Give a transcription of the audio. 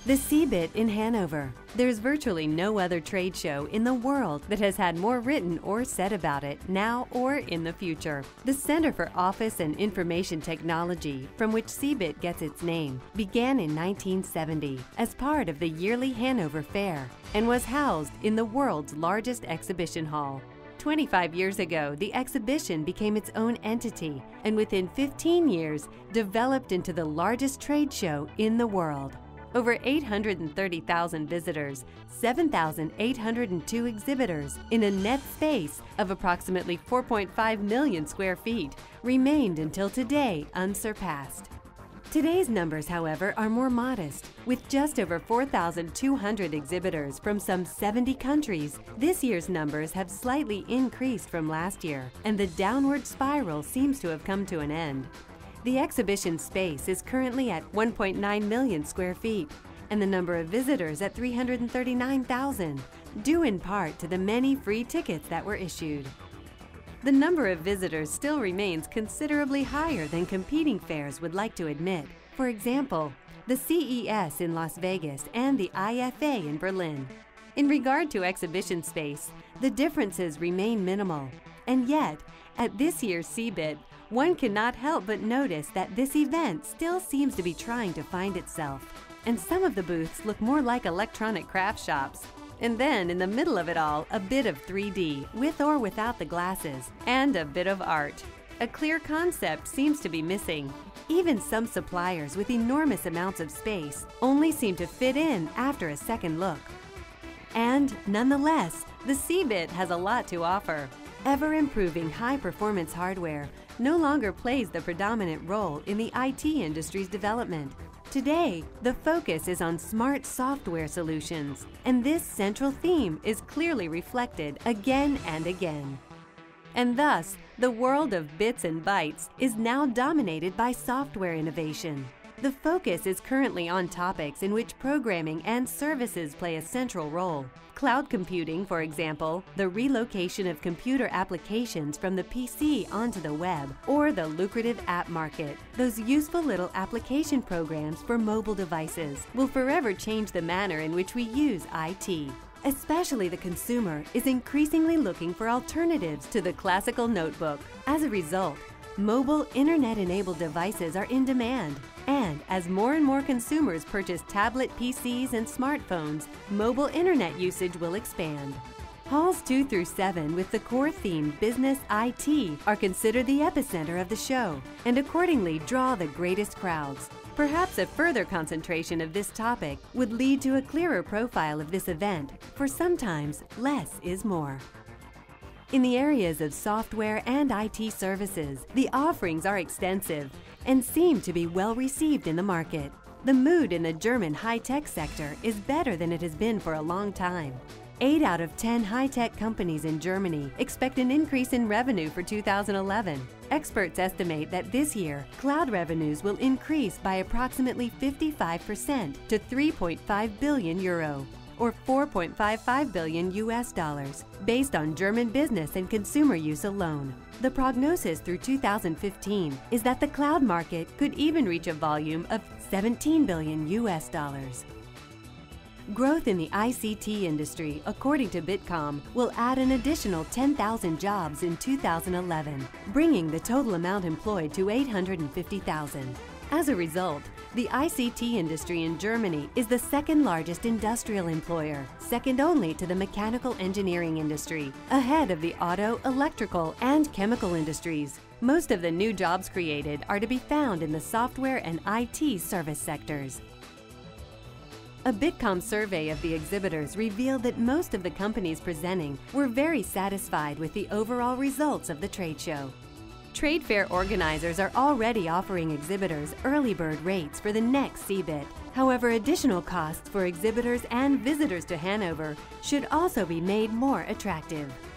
The CeBIT in Hanover. There's virtually no other trade show in the world that has had more written or said about it now or in the future. The Center for Office and Information Technology, from which CeBIT gets its name, began in 1970 as part of the yearly Hanover Fair and was housed in the world's largest exhibition hall. 25 years ago, the exhibition became its own entity and within 15 years developed into the largest trade show in the world. Over 830,000 visitors, 7,802 exhibitors in a net space of approximately 4.5 million square feet remained until today unsurpassed. Today's numbers, however, are more modest. With just over 4,200 exhibitors from some 70 countries, this year's numbers have slightly increased from last year, and the downward spiral seems to have come to an end. The exhibition space is currently at 1.9 million square feet, and the number of visitors at 339,000, due in part to the many free tickets that were issued. The number of visitors still remains considerably higher than competing fairs would like to admit. For example, the CES in Las Vegas and the IFA in Berlin. In regard to exhibition space, the differences remain minimal. And yet, at this year's CeBIT, one cannot help but notice that this event still seems to be trying to find itself. And some of the booths look more like electronic craft shops. And then, in the middle of it all, a bit of 3D, with or without the glasses, and a bit of art. A clear concept seems to be missing. Even some suppliers with enormous amounts of space only seem to fit in after a second look. And, nonetheless, the CeBIT has a lot to offer. Ever-improving high-performance hardware no longer plays the predominant role in the IT industry's development. Today, the focus is on smart software solutions, and this central theme is clearly reflected again and again. And thus, the world of bits and bytes is now dominated by software innovation. The focus is currently on topics in which programming and services play a central role. Cloud computing, for example, the relocation of computer applications from the PC onto the web, or the lucrative app market. Those useful little application programs for mobile devices will forever change the manner in which we use IT. Especially the consumer is increasingly looking for alternatives to the classical notebook. As a result, mobile internet-enabled devices are in demand. And as more and more consumers purchase tablet PCs and smartphones, mobile internet usage will expand. Halls 2 through 7 with the core theme Business IT are considered the epicenter of the show and accordingly draw the greatest crowds. Perhaps a further concentration of this topic would lead to a clearer profile of this event, for sometimes less is more. In the areas of software and IT services, the offerings are extensive and seem to be well received in the market. The mood in the German high-tech sector is better than it has been for a long time. 8 out of 10 high-tech companies in Germany expect an increase in revenue for 2011. Experts estimate that this year, cloud revenues will increase by approximately 55% to 3.5 billion euro. Or 4.55 billion US dollars, based on German business and consumer use alone. The prognosis through 2015 is that the cloud market could even reach a volume of 17 billion US dollars. Growth in the ICT industry, according to Bitkom, will add an additional 10,000 jobs in 2011, bringing the total amount employed to 850,000. As a result, the ICT industry in Germany is the second largest industrial employer, second only to the mechanical engineering industry, ahead of the auto, electrical, and chemical industries. Most of the new jobs created are to be found in the software and IT service sectors. A Bitkom survey of the exhibitors revealed that most of the companies presenting were very satisfied with the overall results of the trade show. Trade fair organizers are already offering exhibitors early bird rates for the next CeBIT. However, additional costs for exhibitors and visitors to Hanover should also be made more attractive.